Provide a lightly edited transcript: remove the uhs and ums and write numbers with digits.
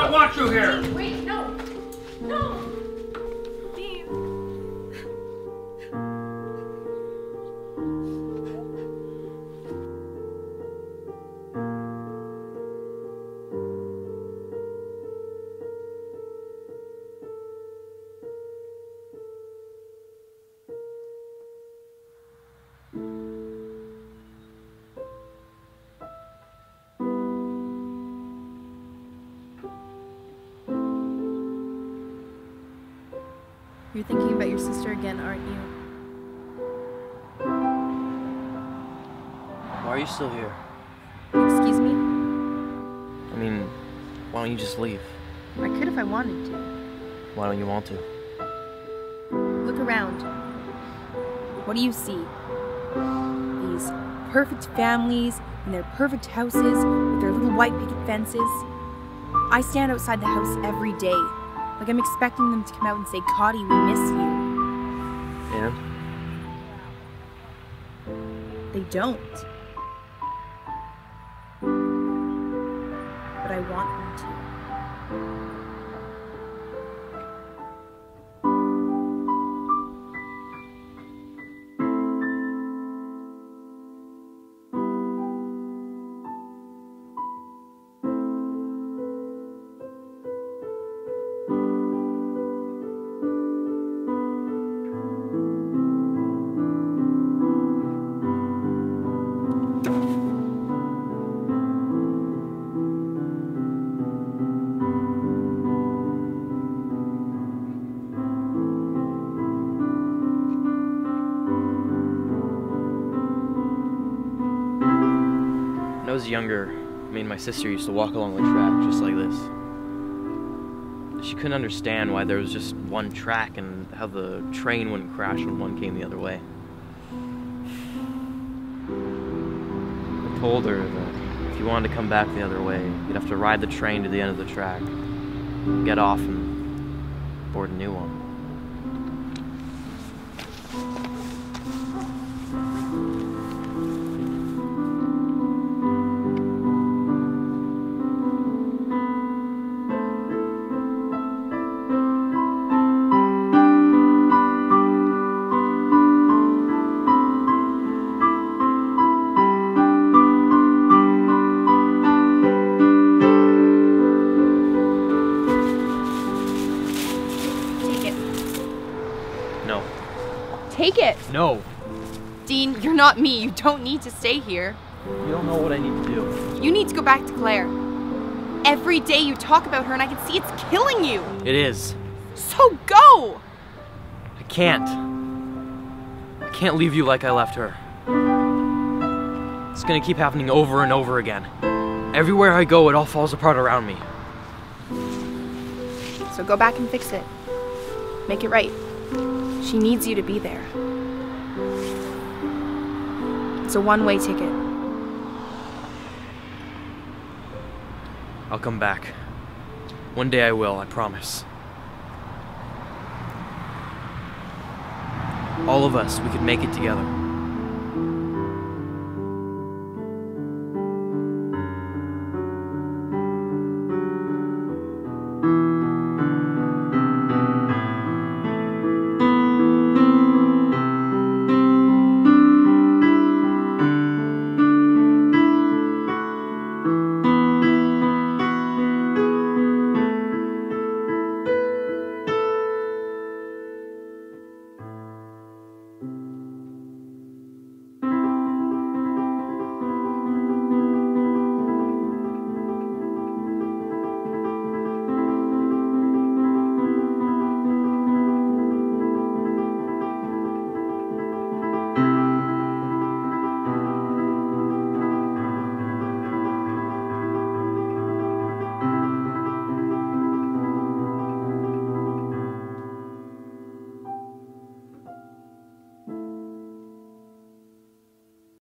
don't want you here! Dean, wait, no! No! Dean. You're thinking about your sister again, aren't you? Why are you still here? Excuse me? I mean, why don't you just leave? I could if I wanted to. Why don't you want to? Look around. What do you see? These perfect families in their perfect houses with their little white picket fences. I stand outside the house every day, like I'm expecting them to come out and say, "Cotty, we miss you." And? They don't. But I want them to. When I was younger, me and my sister used to walk along the track just like this. She couldn't understand why there was just one track and how the train wouldn't crash when one came the other way. I told her that if you wanted to come back the other way, you'd have to ride the train to the end of the track, get off and board a new one. No. Take it! No! Dean, you're not me. You don't need to stay here. You don't know what I need to do. You need to go back to Claire. Every day you talk about her and I can see it's killing you. It is. So go! I can't. I can't leave you like I left her. It's gonna keep happening over and over again. Everywhere I go, it all falls apart around me. So go back and fix it. Make it right. She needs you to be there. It's a one-way ticket. I'll come back. One day I will, I promise. All of us, we could make it together.